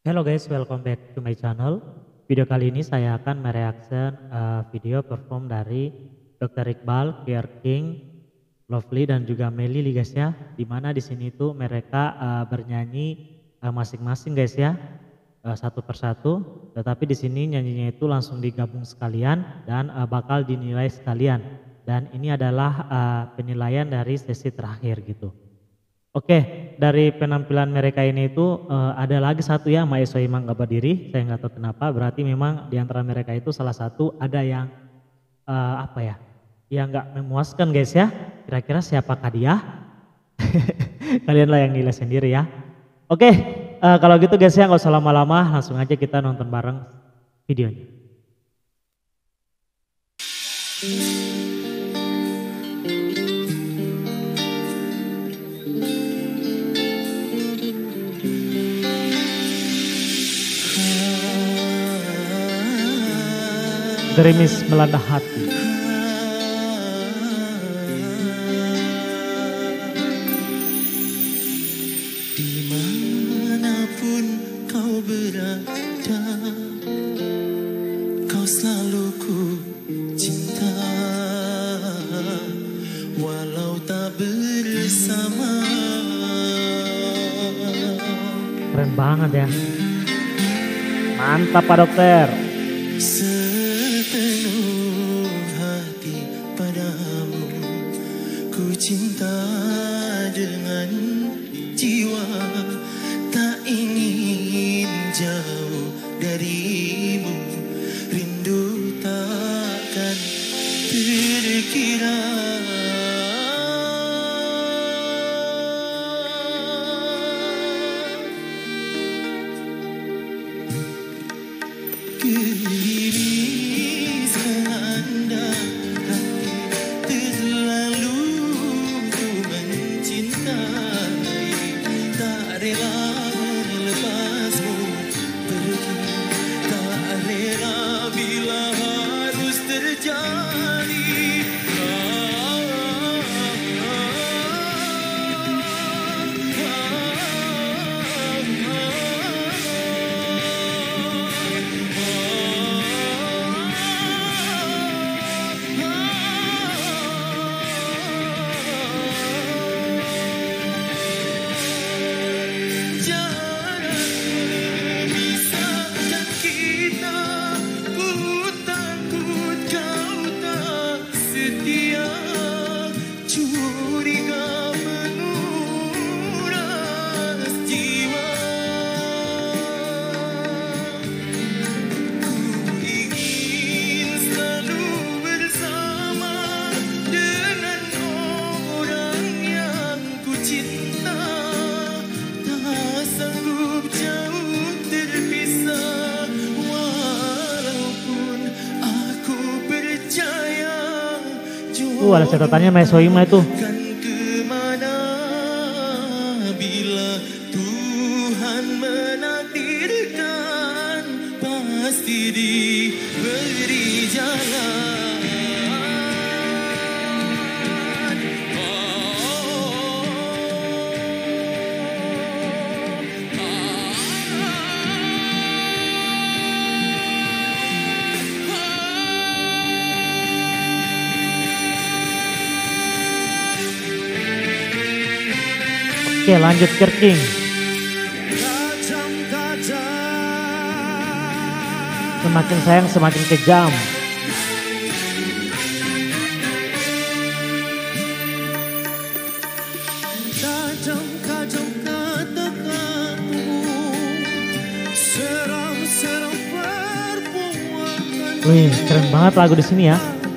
Hello guys, welcome back to my channel. Video kali ini saya akan mereaction video perform dari Dr. Iqbal, Kier King, Lovely dan juga Melly guys ya. Dimana di sini tuh mereka bernyanyi masing-masing guys ya, satu persatu. Tetapi di sini nyanyinya itu langsung digabung sekalian dan bakal dinilai sekalian. Dan ini adalah penilaian dari sesi terakhir gitu. Oke, dari penampilan mereka ini itu ada lagi satu ya, Mae Soimang nggak berdiri, saya nggak tahu kenapa. Berarti memang di antara mereka itu salah satu ada yang apa ya, yang nggak memuaskan guys ya. Kira-kira siapakah dia? Kalianlah yang nilai sendiri ya. Oke, kalau gitu guys ya nggak usah lama-lama, langsung aja kita nonton bareng videonya. Gerimis melanda hati. Dimanapun kau berada, kau selalu ku cinta, walau tak bersama. Keren banget ya. Mantap Pak Dokter. Sepenuh hati padamu, ku cinta dengan jiwa, tak ingin jauh darimu, rindu takkan terkira. Gerimis melanda hati, terlalu ku mencintai, tak rela melepasmu pergi, tak rela bila harus terjadi. Ada catatannya Mae Soimang itu. Kemana bila Tuhan menakdirkan, pasti diberi jalan. Oke, lanjut Kier King. Semakin sayang semakin kejam. Wih, keren banget lagu di sini ya.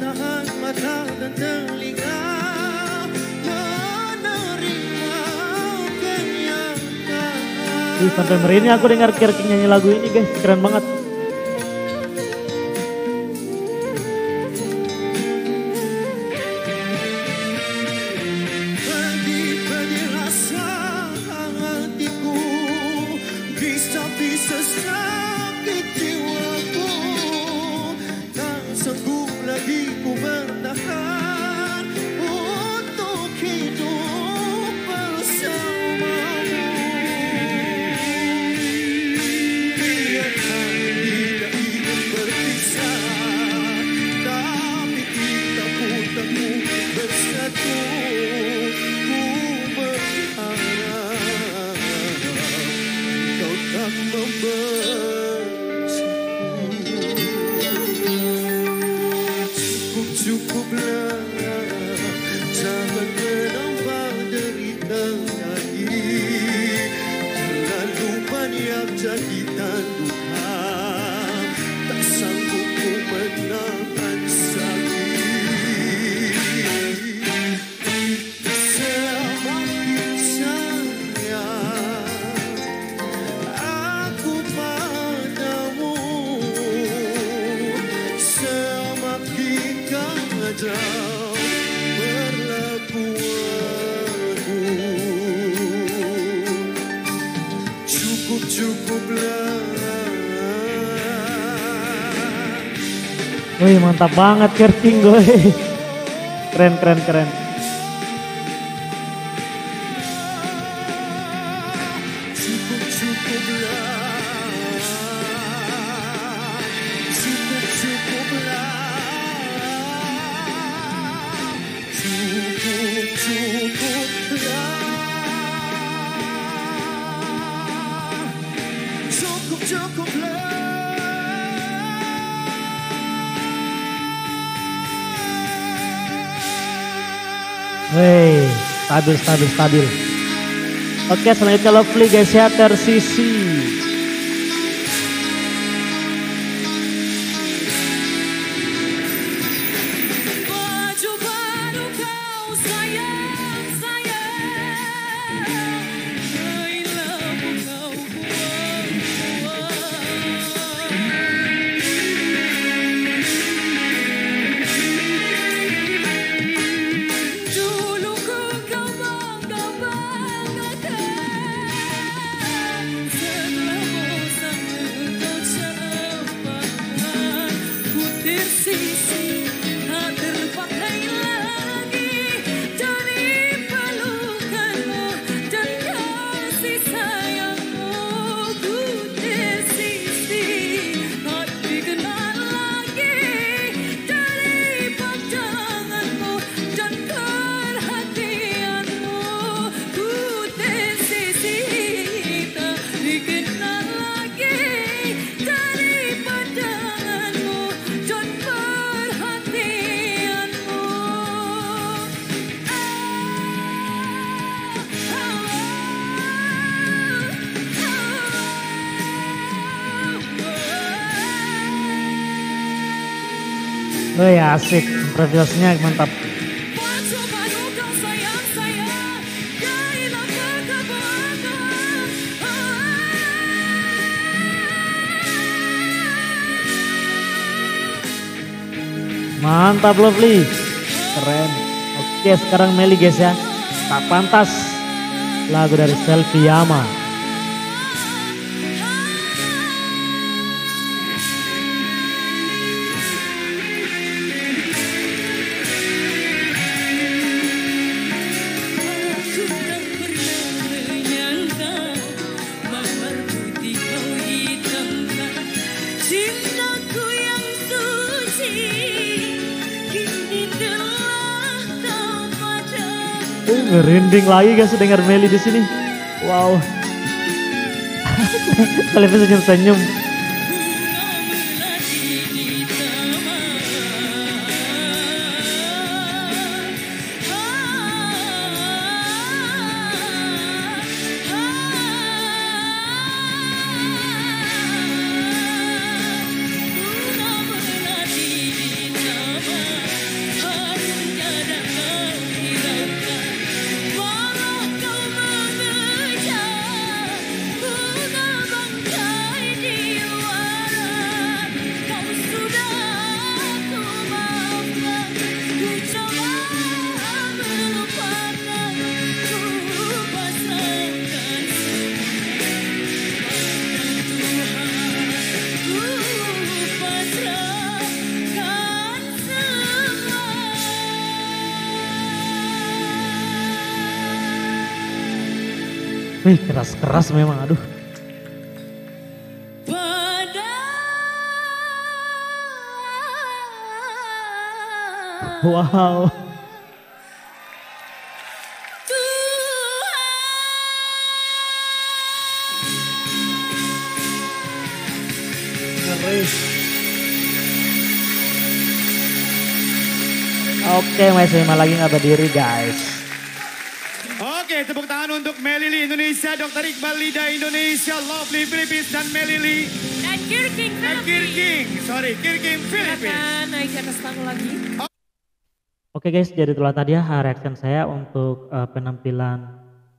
Sampai merinding aku dengar Kier King nyanyi lagu ini guys, keren banget. Bisa sakit jiwaku, tak sanggup lagi ku bertahan untuk hidup bersamamu. tak membenciku. Cukuplah, jangan menambah derita lagi. Terlalu banyak jahitan duka, tak sanggup ku menahan sakit. Semakin sayang aku padamu, semakin kacau perlakuanmu. Cukuplah. Wih, mantap banget Kerking gue. Keren. Wih, stabil. Oke, selanjutnya Lovely guys ya, tersisi. Baju baru kau sayang, gailamu kau dulu ku kau bangga-banggakan, setelah bosan kau campakkan, ku tersisi tak terpakai lagi dari pelukanmu dan kasih sayangmu. Ku tersisi tak dikenal lagi dari pandanganmu dan perhatianmu. Ku tersisi tak dikenal lagi dari pandanganmu dan perhatianmu. Wih, asik, improvisasinya mantap. Baju baru kau sayang, gailah kekebanggaan. Mantap Lovely, keren. Oke, sekarang Meli guys ya, Tak Pantas, lagu dari Selvi Yama. Aku tak pernah menyangka mawar putih kau hitamkan cintaku yang suci, kini telah kau padam. Ngerinding lagi guys dengar Meli di sini. Wow. Kalian senyum-senyum. Wih, keras-keras memang, aduh. Wow. Oke, masih 5 lagi nggak berdiri guys. Oke, tepuk tangan untuk Melili Indonesia, Dr. Iqbal Lida Indonesia, Lovely Philippines dan Melili Dan Kirking Kirking Philippines. Silakan naik ke atas panggung lagi. Oke guys, jadi itulah tadi ya reaction saya untuk penampilan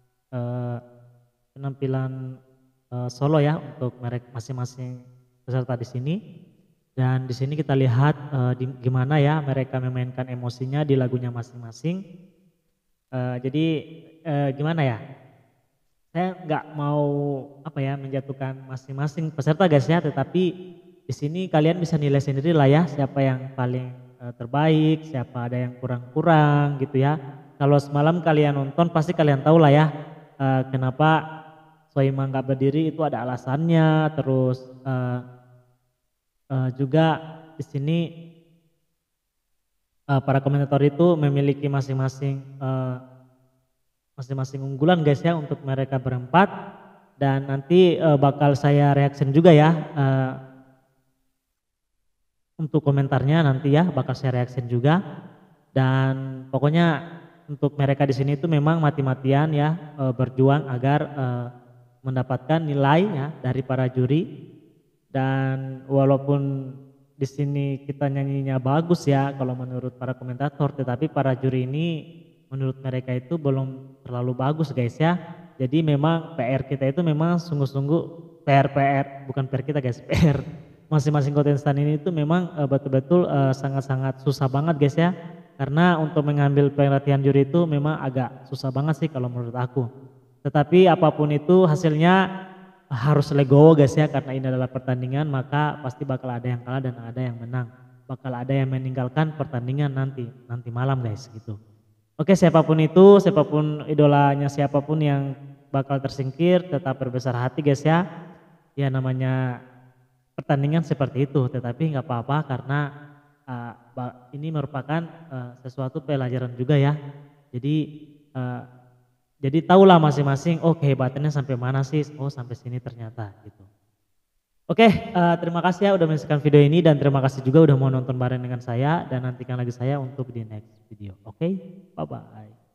solo ya untuk merek masing-masing peserta di sini. Dan di sini kita lihat gimana ya mereka memainkan emosinya di lagunya masing-masing. Jadi gimana ya? Saya nggak mau menjatuhkan masing-masing peserta guys ya, tetapi di sini kalian bisa nilai sendiri lah ya siapa yang paling terbaik, siapa ada yang kurang-kurang gitu ya. Kalau semalam kalian nonton pasti kalian tahu lah ya kenapa Soimah nggak berdiri, itu ada alasannya. Terus juga di sini para komentator itu memiliki masing-masing unggulan guys ya untuk mereka berempat. Dan nanti bakal saya reaction juga ya untuk komentarnya nanti ya bakal saya reaction juga. Dan pokoknya untuk mereka di sini itu memang mati-matian ya berjuang agar mendapatkan nilai ya dari para juri. Dan walaupun di sini kita nyanyinya bagus ya kalau menurut para komentator, tetapi para juri ini menurut mereka itu belum terlalu bagus guys ya. Jadi memang PR kita itu memang sungguh-sungguh bukan PR kita guys, PR masing-masing kontestan ini itu memang betul-betul sangat-sangat susah banget guys ya. Karena untuk mengambil perhatian juri itu memang agak susah banget sih kalau menurut aku. Tetapi apapun itu hasilnya harus legowo guys ya, karena ini adalah pertandingan, maka pasti bakal ada yang kalah dan ada yang menang. Bakal ada yang meninggalkan pertandingan nanti malam guys gitu. Oke, siapapun itu, siapapun idolanya, siapapun yang bakal tersingkir tetap berbesar hati guys ya. Ya namanya pertandingan seperti itu, tetapi nggak apa-apa karena ini merupakan sesuatu pelajaran juga ya. Jadi tahulah masing-masing, oh kehebatannya sampai mana sih, oh sampai sini ternyata gitu. Oke, terima kasih ya udah menyaksikan video ini dan terima kasih juga udah mau nonton bareng dengan saya dan nantikan lagi saya untuk di next video. Oke, bye-bye.